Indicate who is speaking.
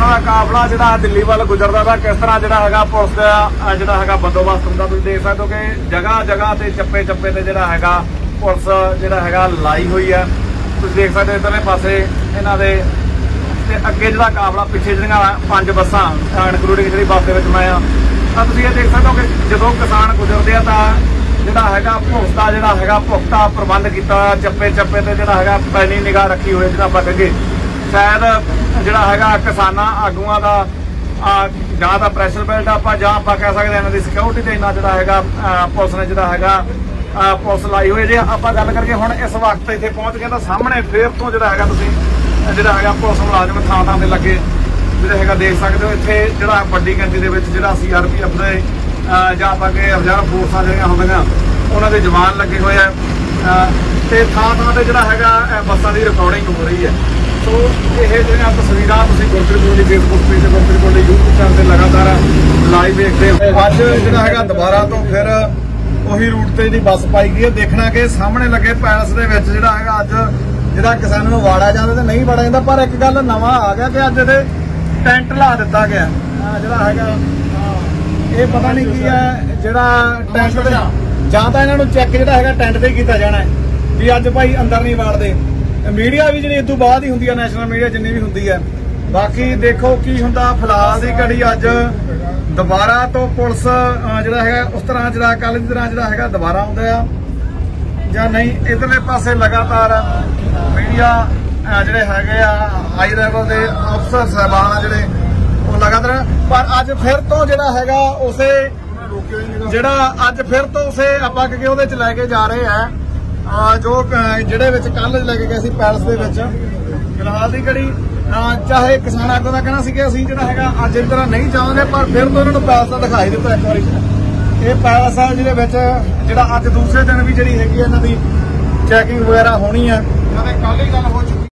Speaker 1: का काफला जो दिल्ली वाल गुजरता था किस तरह जो पुलिस का जो बंदोबस्त होंगे तुम देख सकते हो कि जगह जगह से चप्पे चप्पे से जो पुलिस जो लाई हुई है। तुम देख सकते हो इधरले पासे इन्हों के अगे जो काफला पिछे जो 5 बसा इनकलूडिंग जी बस के मैं तुम ये देख सकते हो कि जो किसान गुजरते हैं तो जोड़ा पुलिस का जोड़ा पुख्ता प्रबंध किया चप्पे चप्पे से जोड़ा पैनी निगाह रखी हुई जो आप कहिए शायद जोड़ा किसान आगुआ का जां तो प्रैशर बेल्ट आप कह सकते हैं इन्हों की सिक्योरिटी से इन्ना जोड़ा पुलिस ने जोड़ा पुलिस लाई हुई। जो आप गल करके हुण इस वक्त इत्थे पहुंच गए तो सामने फिर तो जोड़ा जोड़ा पुलिस मुलाजम थां थां ते लगे जो देख सकते हो। इत्थे जोड़ा वड्डी गिनती के जो CRPF के जां आप रिजर्व फोर्सां जिहड़ियां होंदियां उन्हां दे जवान लगे हुए हैं ते थां थां ते जोड़ा बसां की रिकॉर्डिंग हो रही है। तो ये जो तस्वीर Gurpreet Kohli Facebook page Gurpreet Kohli YouTube channel से लगातार लाइव देखते हो। अज जो दोबारा तो फिर उही रूट से जी बस पाई गई है। देखना कि सामने लगे पैलेस के जो अज जो किसानों को वाड़ा जाता तो नहीं वाड़ा जाता, पर एक गल नवा आ गया कि अज ये टेंट ला दिता गया जोड़ा ये पता नहीं की है जोड़ा टेंट जां तो इन्हों चैक जोड़ा टेंट से किया जाना है भी अज भाई अंदर नहीं वाड़ते। मीडिया भी जी इस बाद ही होंगी है नैशनल मीडिया जिन्नी भी होंगी है। बाकी देखो की होंदा फिलहाल की घड़ी अज दोबारा तो पुलिस जोड़ा है उस तरह जो कल की तरह जो दोबारा आउंदा या नहीं। इधरले पासे लगातार मीडिया जोड़े है हाई लैवल के अफसर साहबान जोड़े लगातार, पर अज फिर तो जोड़ा है उसे जोड़ा अज फिर तो उसे आप लैके जा रहे हैं जो जिहड़े कल लैके गए पैलेस के फिलहाल की घड़ी चाहे किसान आगू का कहना कि असीं जिहड़ा है अज इस तरह नहीं जाओगे, पर फिर तो उन्होंने पैलेस का दिखाई दिता एक बार ये पैलेस है जिहदे अज दूसरे दिन भी जी हैगी इन्हां दी चैकिंग वगैरह होनी है। कल ही गल हो चुकी।